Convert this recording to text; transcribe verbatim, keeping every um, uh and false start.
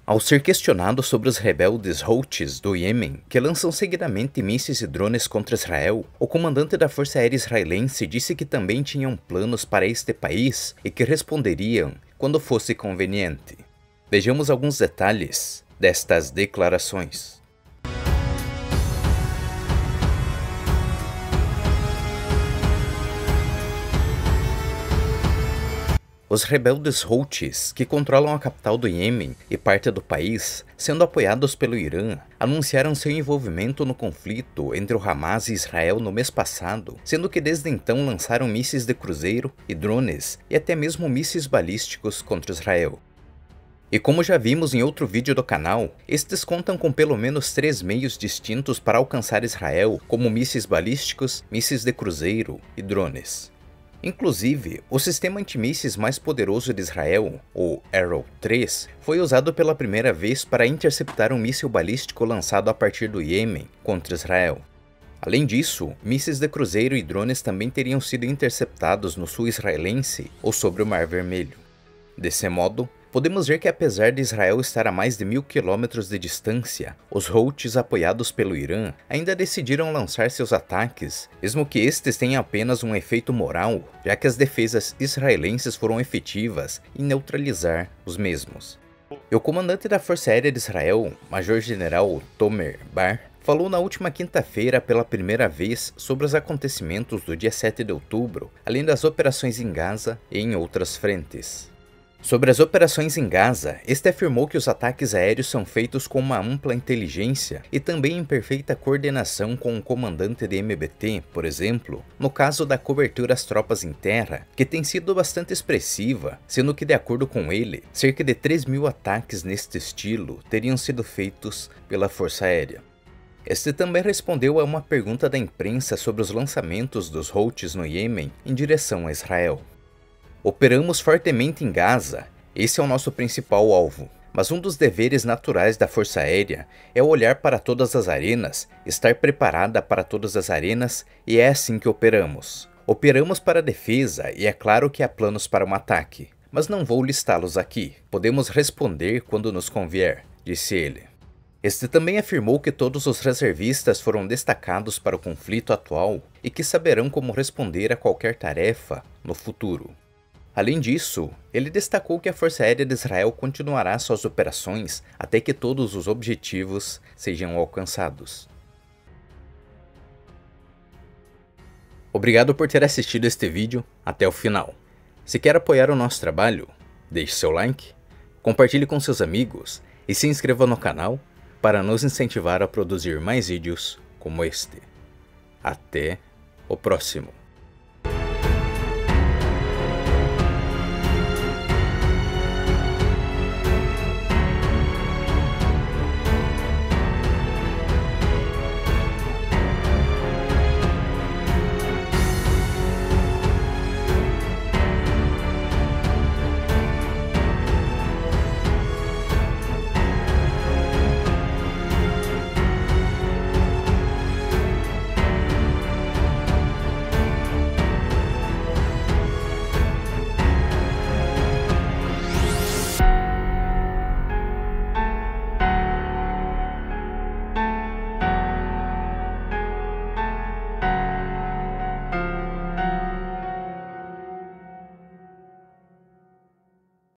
Ao ser questionado sobre os rebeldes Houthis do Iêmen, que lançam seguidamente mísseis e drones contra Israel, o comandante da Força Aérea Israelense disse que também tinham planos para este país e que responderiam quando fosse conveniente. Vejamos alguns detalhes destas declarações. Os rebeldes Houthis, que controlam a capital do Iêmen e parte do país, sendo apoiados pelo Irã, anunciaram seu envolvimento no conflito entre o Hamas e Israel no mês passado, sendo que desde então lançaram mísseis de cruzeiro e drones e até mesmo mísseis balísticos contra Israel. E como já vimos em outro vídeo do canal, estes contam com pelo menos três meios distintos para alcançar Israel, como mísseis balísticos, mísseis de cruzeiro e drones. Inclusive, o sistema antimísseis mais poderoso de Israel, o Arrow três, foi usado pela primeira vez para interceptar um míssil balístico lançado a partir do Iêmen contra Israel. Além disso, mísseis de cruzeiro e drones também teriam sido interceptados no sul israelense ou sobre o Mar Vermelho. Desse modo, podemos ver que apesar de Israel estar a mais de mil quilômetros de distância, os Houthis apoiados pelo Irã ainda decidiram lançar seus ataques, mesmo que estes tenham apenas um efeito moral, já que as defesas israelenses foram efetivas em neutralizar os mesmos. E o comandante da Força Aérea de Israel, Major-General Tomer Bar, falou na última quinta-feira pela primeira vez sobre os acontecimentos do dia sete de outubro, além das operações em Gaza e em outras frentes. Sobre as operações em Gaza, este afirmou que os ataques aéreos são feitos com uma ampla inteligência e também em perfeita coordenação com o comandante de M B T, por exemplo, no caso da cobertura às tropas em terra, que tem sido bastante expressiva, sendo que, de acordo com ele, cerca de três mil ataques neste estilo teriam sido feitos pela Força Aérea. Este também respondeu a uma pergunta da imprensa sobre os lançamentos dos Houthis no Iêmen em direção a Israel. Operamos fortemente em Gaza, esse é o nosso principal alvo, mas um dos deveres naturais da Força Aérea é olhar para todas as arenas, estar preparada para todas as arenas e é assim que operamos. Operamos para a defesa e é claro que há planos para um ataque, mas não vou listá-los aqui, podemos responder quando nos convier, disse ele. Este também afirmou que todos os reservistas foram destacados para o conflito atual e que saberão como responder a qualquer tarefa no futuro. Além disso, ele destacou que a Força Aérea de Israel continuará suas operações até que todos os objetivos sejam alcançados. Obrigado por ter assistido este vídeo até o final. Se quer apoiar o nosso trabalho, deixe seu like, compartilhe com seus amigos e se inscreva no canal para nos incentivar a produzir mais vídeos como este. Até o próximo.